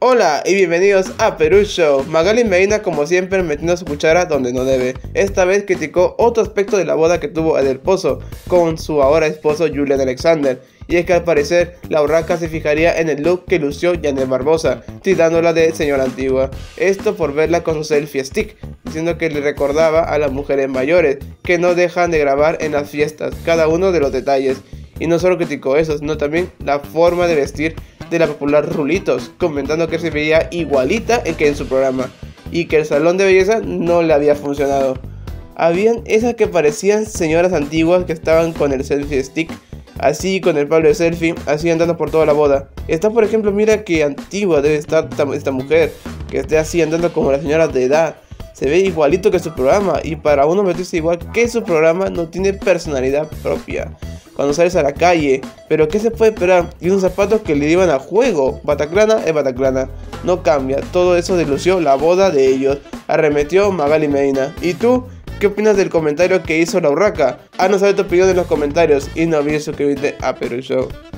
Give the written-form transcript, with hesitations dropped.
Hola y bienvenidos a Perú Show. Magali Medina, como siempre, metiendo su cuchara donde no debe. Esta vez criticó otro aspecto de la boda que tuvo Adel Pozo con su ahora esposo Julian Alexander. Y es que al parecer la urraca se fijaría en el look que lució Janet Barbosa, tildándola de señora antigua. Esto por verla con su selfie stick, diciendo que le recordaba a las mujeres mayores que no dejan de grabar en las fiestas cada uno de los detalles. Y no solo criticó eso, sino también la forma de vestir de la popular Rulitos, comentando que se veía igualita que en su programa y que el salón de belleza no le había funcionado. Habían esas que parecían señoras antiguas que estaban con el selfie stick, así con el palo de selfie, así andando por toda la boda. Está, por ejemplo, mira que antigua debe estar esta mujer, que esté así andando como las señoras de edad. Se ve igualito que su programa, y para uno vestirse igual que su programa no tiene personalidad propia cuando sales a la calle. Pero ¿qué se puede esperar? Y unos zapatos que le iban a juego. Bataclana es Bataclana, no cambia. Todo eso delució la boda de ellos, arremetió Magali Medina. ¿Y tú? ¿Qué opinas del comentario que hizo la urraca? Haznos saber tu opinión en los comentarios y no olvides suscribirte a Perú Show.